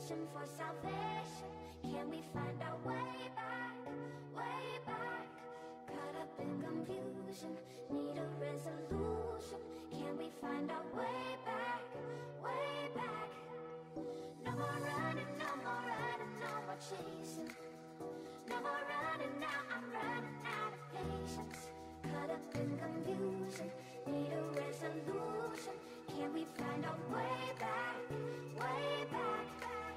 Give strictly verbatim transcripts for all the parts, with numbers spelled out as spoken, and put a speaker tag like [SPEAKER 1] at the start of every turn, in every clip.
[SPEAKER 1] searching for salvation. Can we find our way back, way back? Caught up in confusion, need a resolution. Can we find our way back, way back? No more running, no more running, no more chasing. No more running now, I'm running out of patience. Caught up in confusion, need a resolution. Can we find our way back, way back?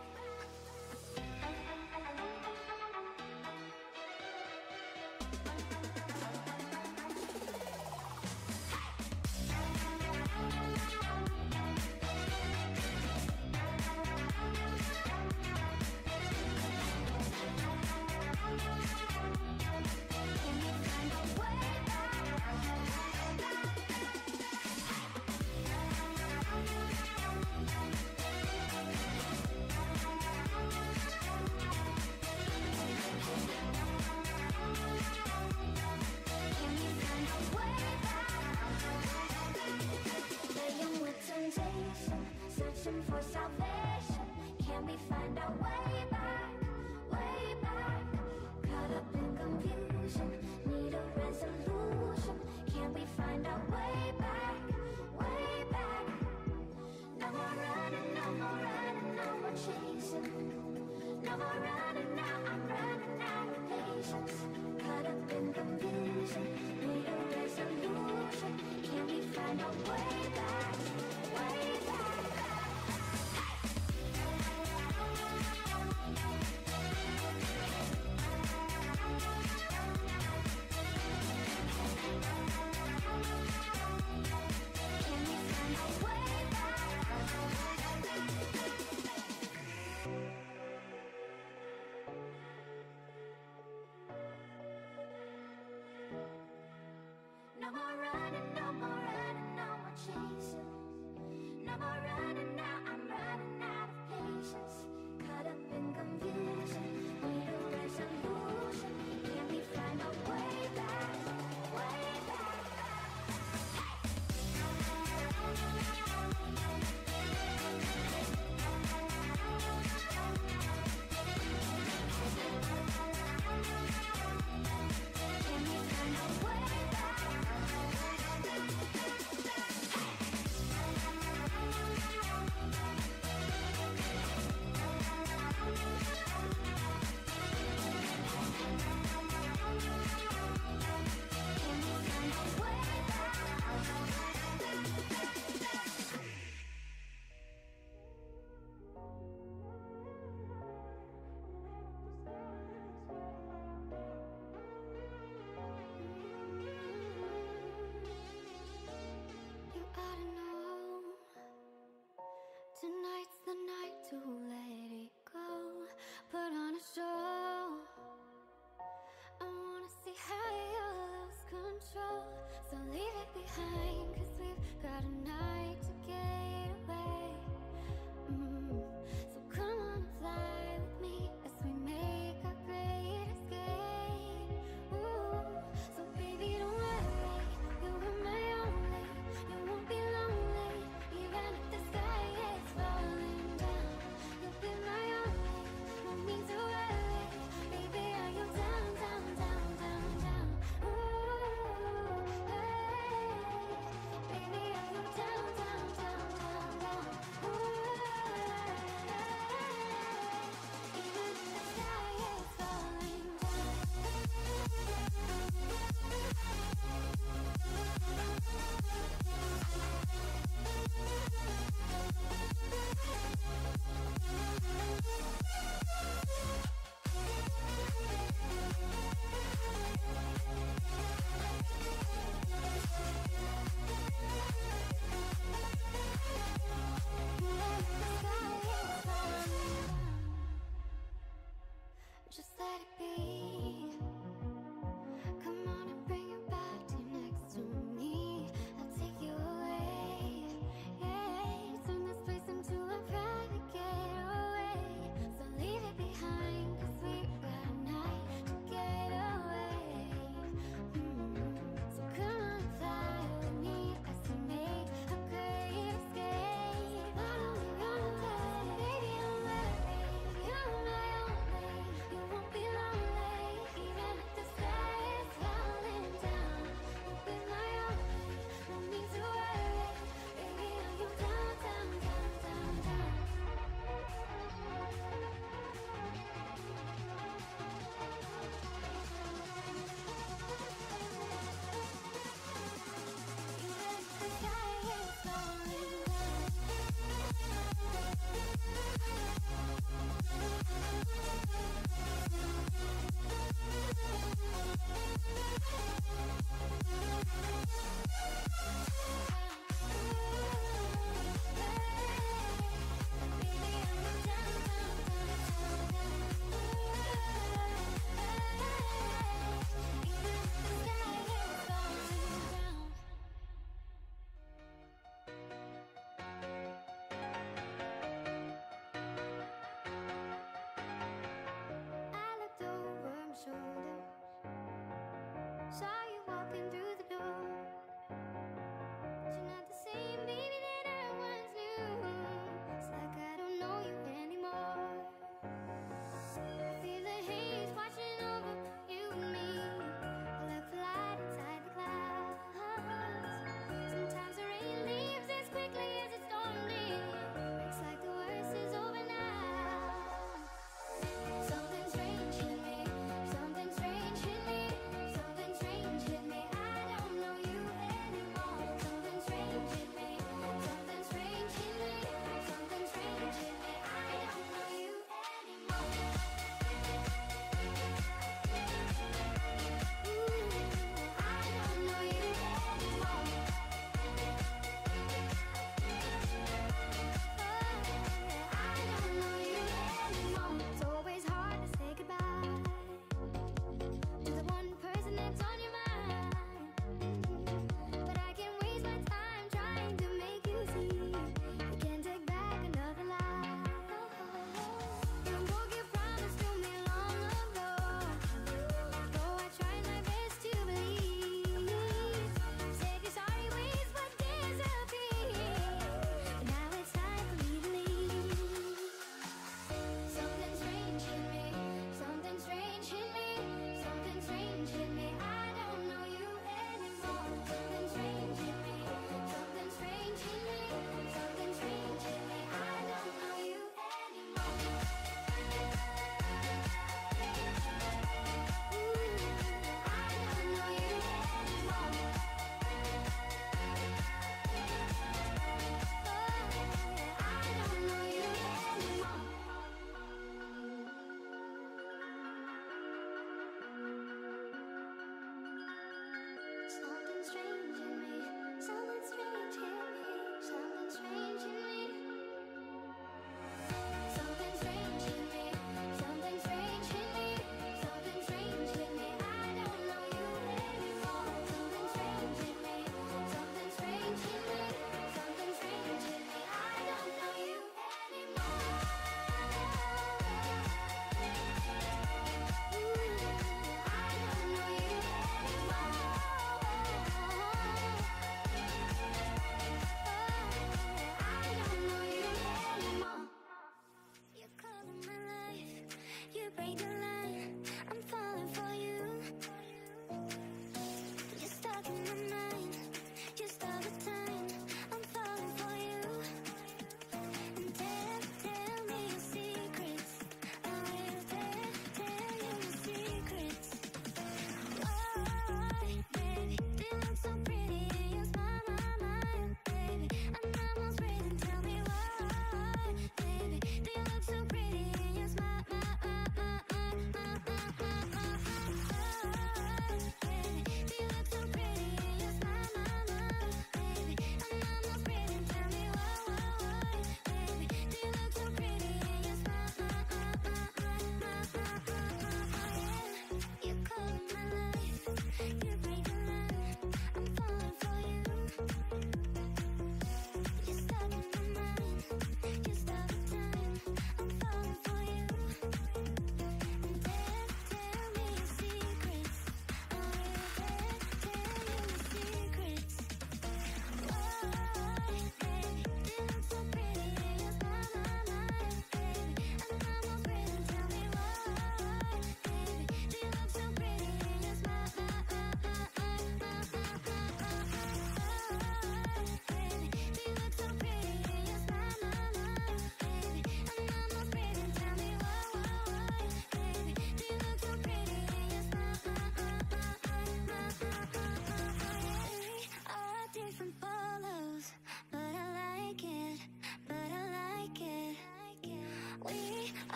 [SPEAKER 1] Searching for salvation. Can we find our way back, way back? Caught up in confusion, need a resolution. Can we find our way back, way back? No more running, no more running, no more chasing. No more running now, I'm running out of patience. Caught up in confusion, need a resolution. Can we find our way back, way back? No more running, no more running, no more chasing.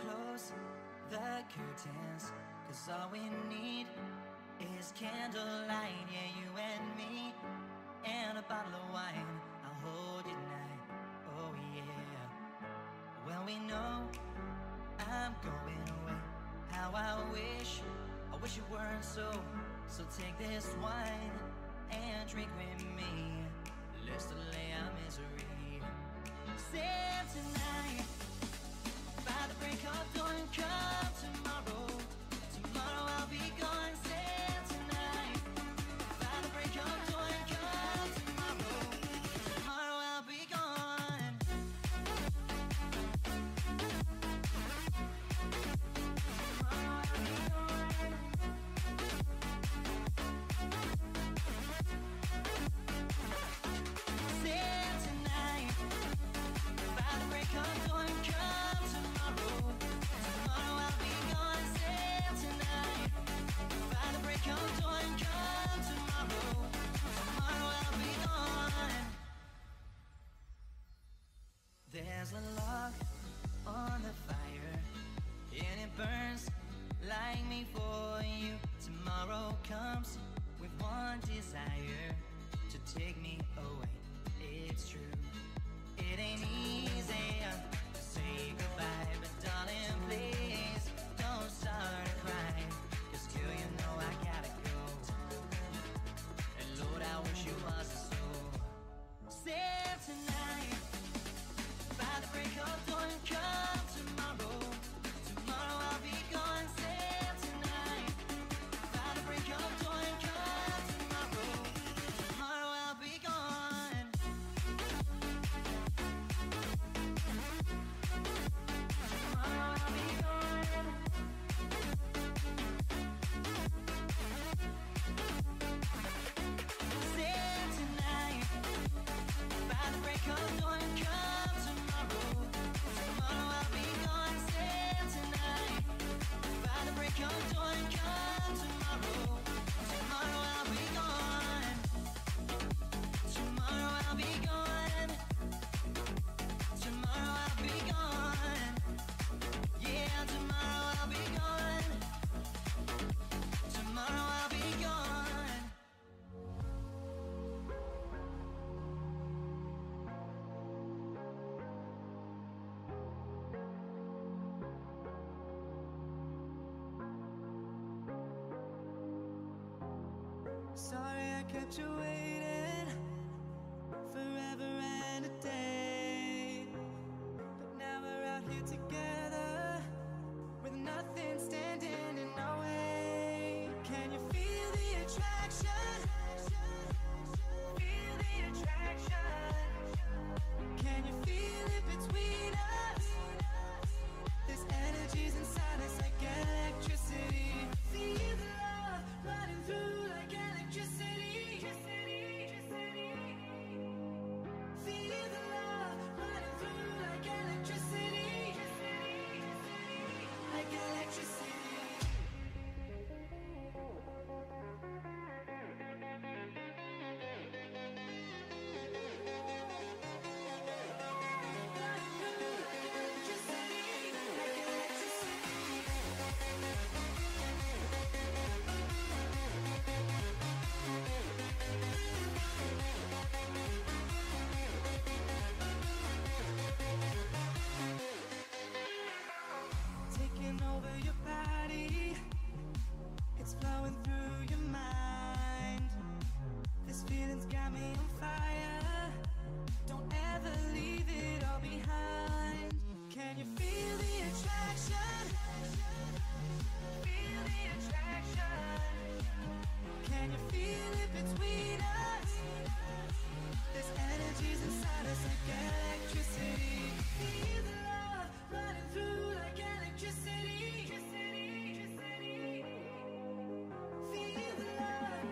[SPEAKER 2] close the curtains, cause all we need is candlelight. Yeah, you and me, and a bottle of wine. I'll hold you tonight, oh yeah. Well, we know I'm going away. How I wish, I wish it weren't so. So take this wine and drink with me. Let's delay our misery. Sail tonight, by the break of dawn, come tomorrow. Tomorrow I'll be gone. Sail tonight, by the break of dawn, come tomorrow. Tomorrow I'll be gone. Tomorrow I'll be gone. Sail tonight, by the break of dawn, come tomorrow. Tomorrow I'll be gone. Sail tonight, by the break of dawn, come tomorrow. Tomorrow I'll be gone. There's a log on the fire, and it burns like me for you. Tomorrow comes with one desire, to take me away. It's true, it ain't easy to say goodbye, but darling, please don't start to cry, cause girl, you know I gotta go, and Lord, I wish you wasn't so. Sail tonight, by the break of dawn, come tomorrow. Tomorrow I'll be gone. Sail tonight, by the break of dawn, come tomorrow. Tomorrow I'll be gone. Tomorrow I'll be gone. Sail tonight, by the break of dawn, come tomorrow. Tomorrow I'll be gone. Sail tonight, by the break of dawn, come tomorrow. Tomorrow I'll be gone. Tomorrow I'll be gone. Tomorrow I'll be gone. Yeah, tomorrow I'll be gone. Tomorrow I'll be gone.
[SPEAKER 3] Sorry I kept you waiting forever and a day, but now we're out here together with nothing standing in our way. Can you feel the attraction? Feel the attraction. Can you feel it between us? This energy's inside us like electricity. Feel the love running through like electricity. Feel the love running through like electricity. Like electricity. Running through like electricity. Like electricity. Taking over your body, it's flowing through your mind. This feeling's got me on fire. Don't ever leave it all behind. Can you feel the attraction? Feel the attraction. Can you feel it between us? This energy's inside us like electricity. Feel the love running through like electricity. Feel the love.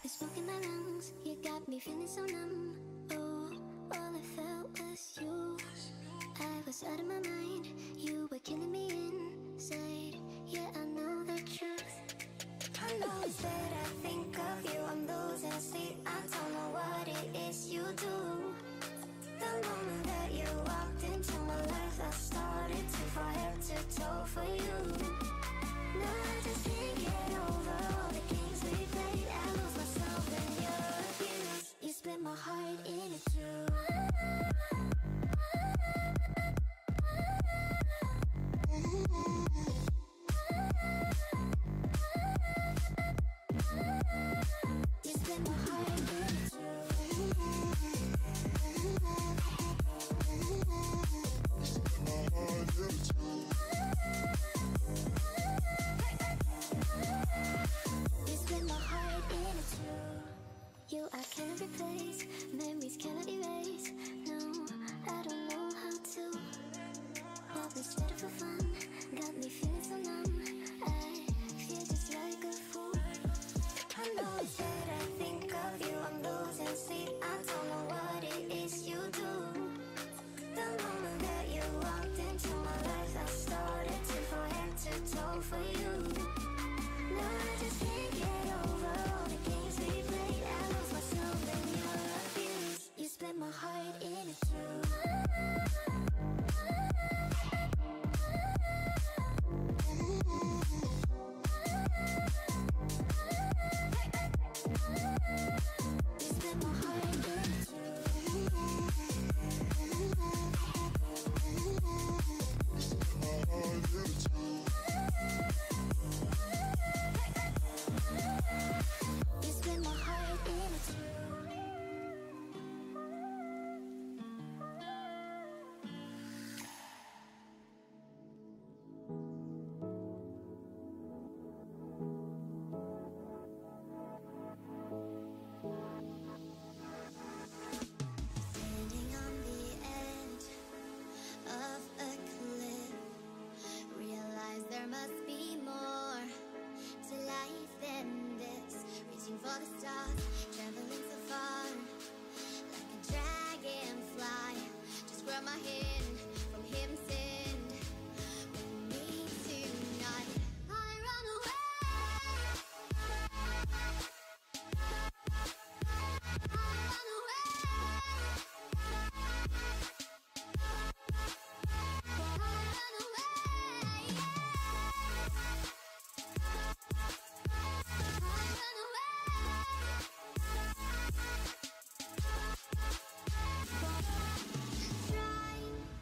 [SPEAKER 1] The smoke in my lungs, you got me feeling so numb. Oh, all I felt was you. I was out of my mind, you were killing me inside. Yeah, I know the truth. I know that I think of you, I'm losing sleep. I don't know what it is you do. The moment that you walked into my life, I started to fall head to toe for you. Now I just can't get over all the games we played. I lose myself in your abuse. You split my heart in two. You split my heart in two. You split my heart in two. You I cannot replace, memories cannot erase. No, I don't know how to. What was better for fun, got me feeling so numb. I feel just like a fool. I know that I think of you, I'm losing sleep. I don't know what it is you do. The moment that you walked into my life, I started to fall head to toe for you. Now I just can't get over all the games we played. I lose myself in your abuse. You split my heart in two. You split my heart in two. You split my heart in two. Standing on the edge of a cliff, realize there must be more to life than this. Reaching for the stars, traveling so far, like a dragonfly. Just grab my hand from him, send with me tonight. I run away. I run away. Trying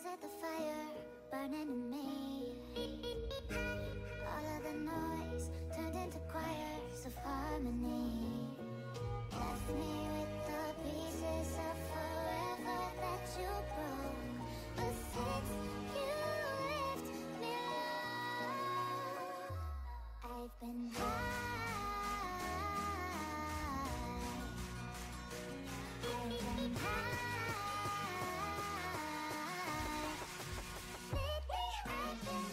[SPEAKER 1] Was it the fire burning in me? All of the noise turned into choirs of harmony. Left me with the pieces of forever that you broke. But since you left me alone, I've been high. I've been high. Lately I've been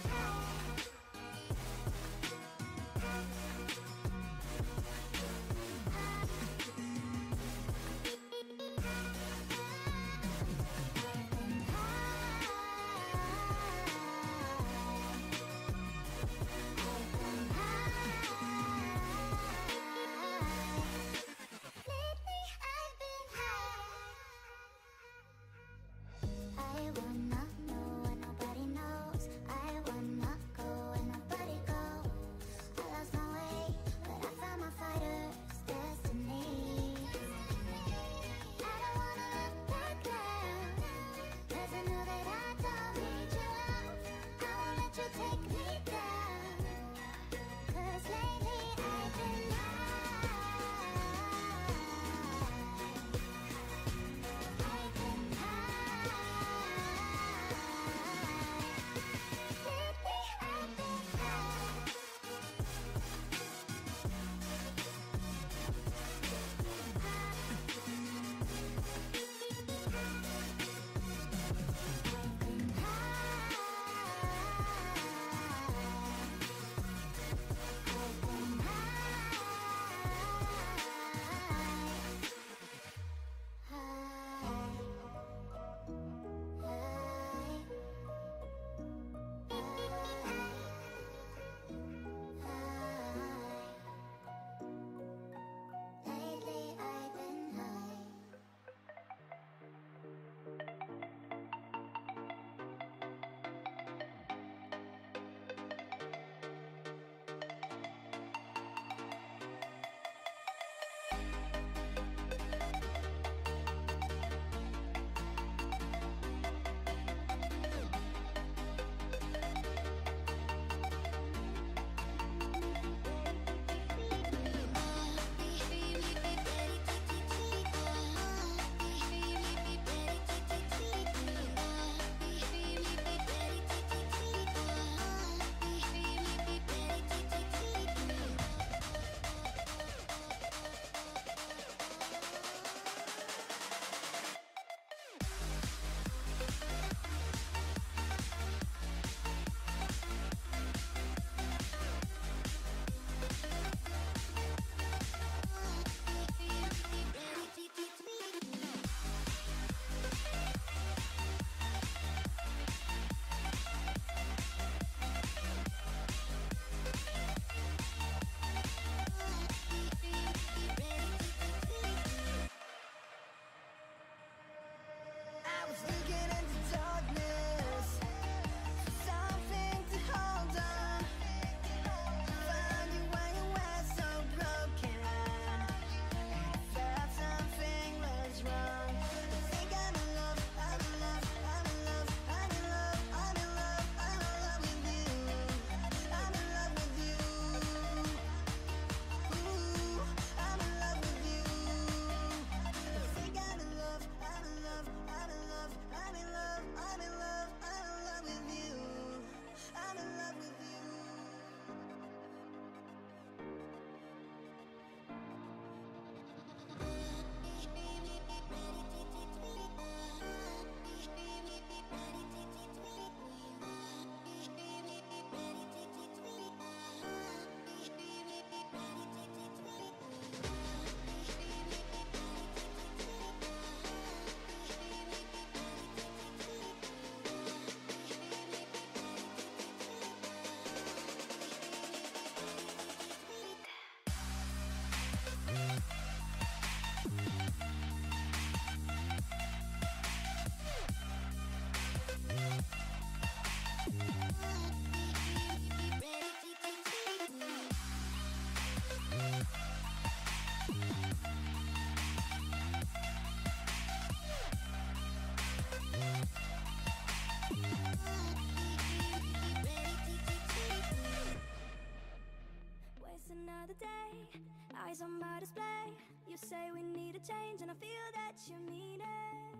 [SPEAKER 1] Waste another day, eyes on my display. You say we need a change, and I feel that you mean it.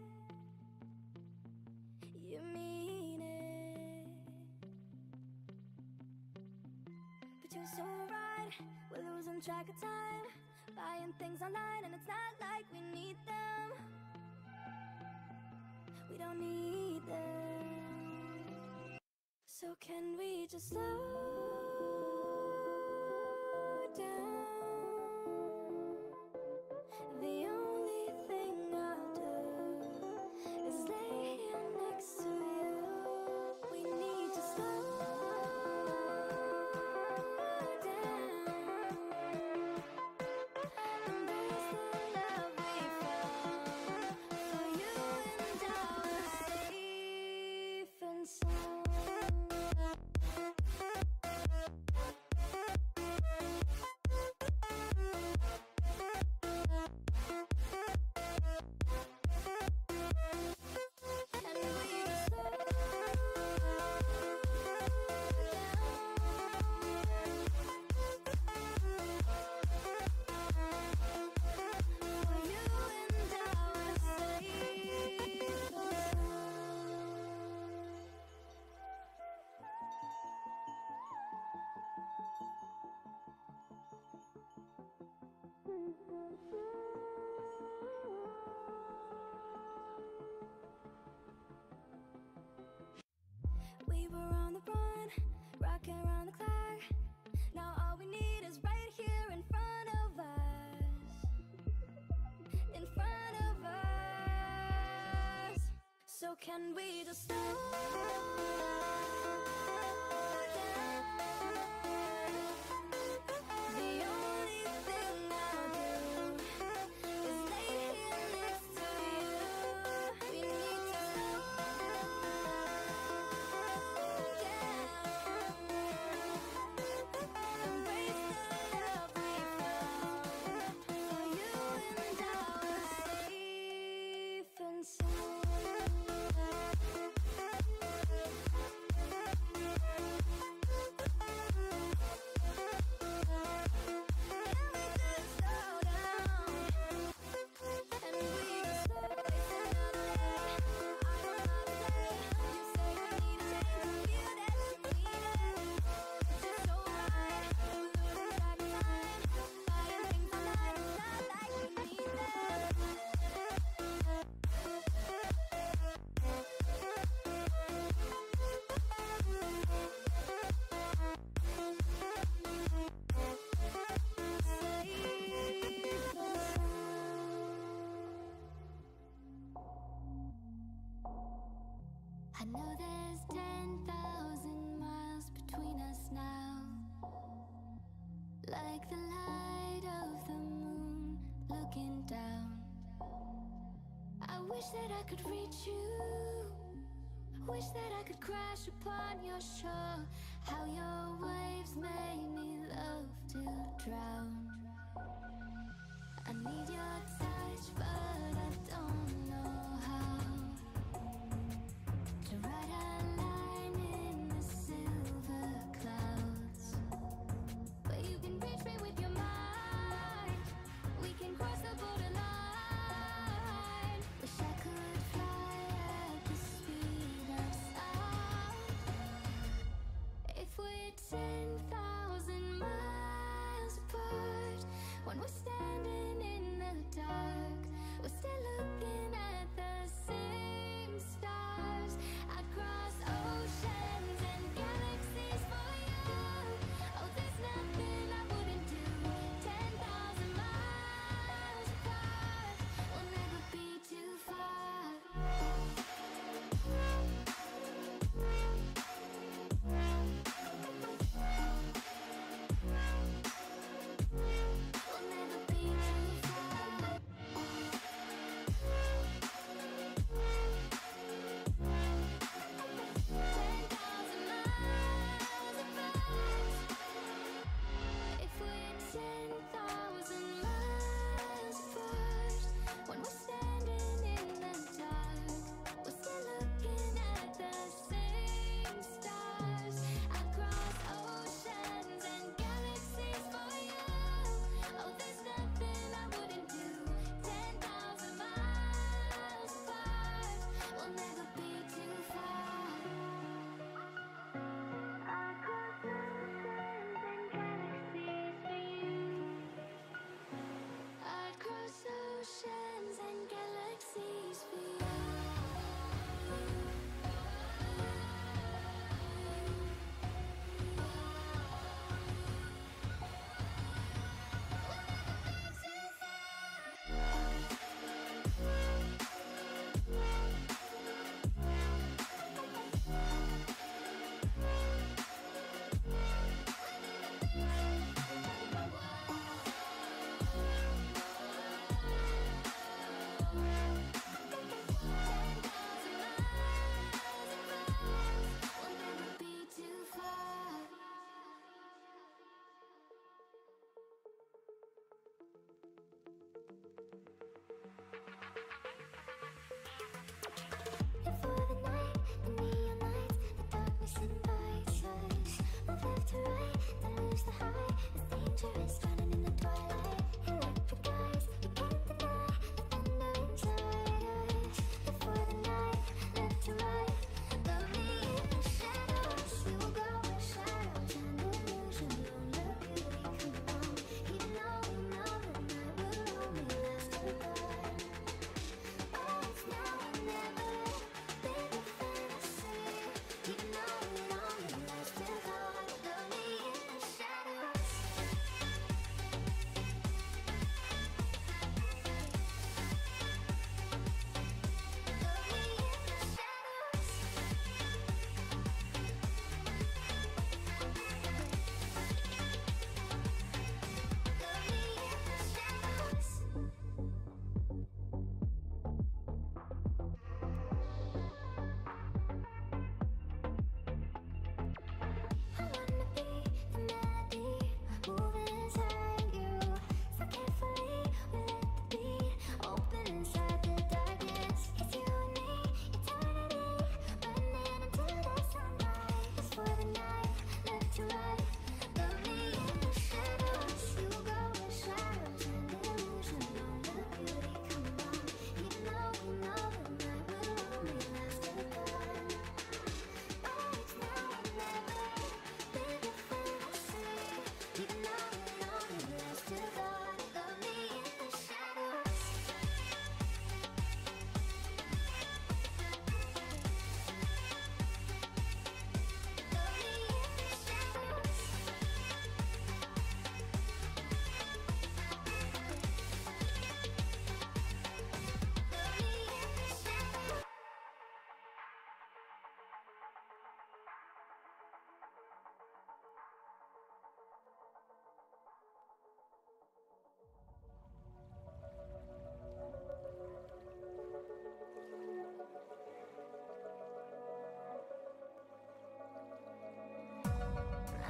[SPEAKER 1] You mean it. But you're so right, we're losing track of time, buying things online, and it's not like we need them. We don't need them. So can we just slow down? The only thing I'll do is lay here next to you. We need to slow down. Embrace the love we found. For you and I were safe and sound. We were on the run, rocking around the clock. Now all we need is right here in front of us. In front of us. So can we just slow down? The only thing I'll do is lay here next to you. We need to slow down. Embrace the love we found. For you and I were safe and sound. I know there's ten thousand miles between us now, like the light of the moon looking down. I wish that I could reach you, wish that I could crash upon your shore. How your waves made me love to drown. I need your touch, but I don't know how to write a line in the silver clouds. But you can reach me with your mind. We can cross the borderline. Wish I could fly at the speed of sound. If we're ten thousand miles apart, when we're standing in the dark, we're still looking at the same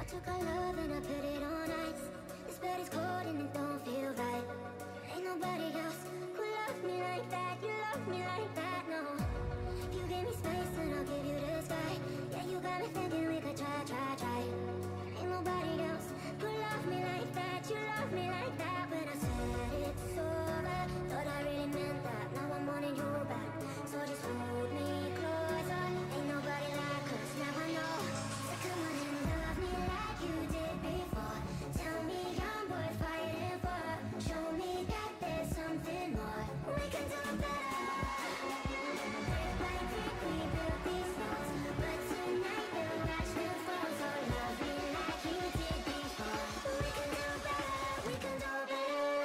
[SPEAKER 1] took our love and I put it on ice. This bed is cold and it don't feel right. Ain't nobody else who loves me like that. You love me like that, no. You give me space and I'll give you the sky. Yeah, you got me thinking we could try, try, try. Ain't nobody else who love me like that. You love me like that. When I said it's over, thought I really meant that. Now I'm wanting you back, so just hold me closer. Ain't nobody like us, now I know. So come on and love me like you did before. Tell me I'm worth fighting for. Show me that there's something more. We can do better. Brick by brick we built these walls, but tonight we'll watch them fall. So love me like you did before. We can do better. We can do better.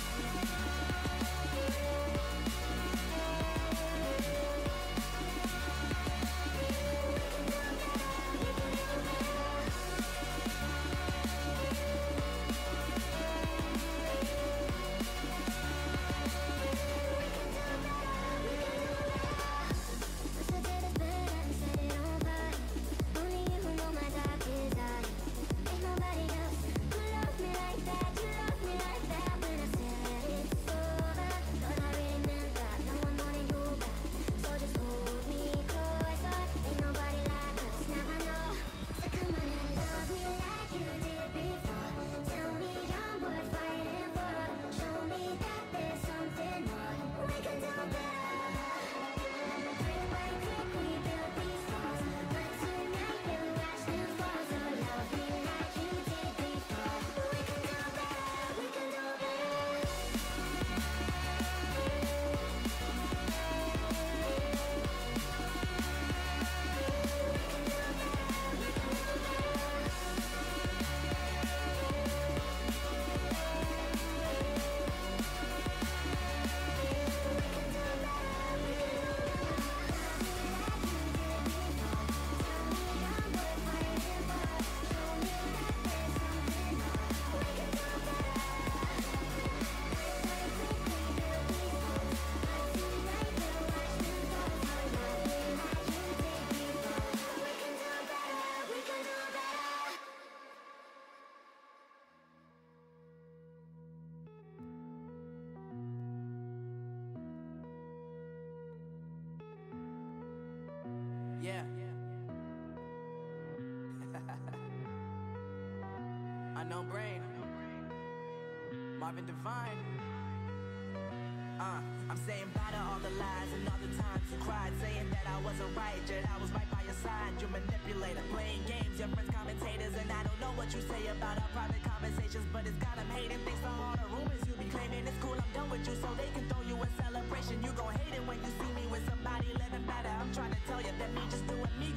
[SPEAKER 3] Yeah. Unknown Brain. Marvin Devine. Uh, I'm saying bye to all the lies and all the times you cried, saying that I wasn't right, yet I was right by your side. You manipulator, playing games, your friends commentators, and I don't know what you say about our private conversations, but it's got them hating. Thanks to all the rumors you be claiming. It's cool, I'm done with you, so they can throw you a celebration. You gon' hate it when you see me with somebody living better. I'm trying to tell you that me just doing me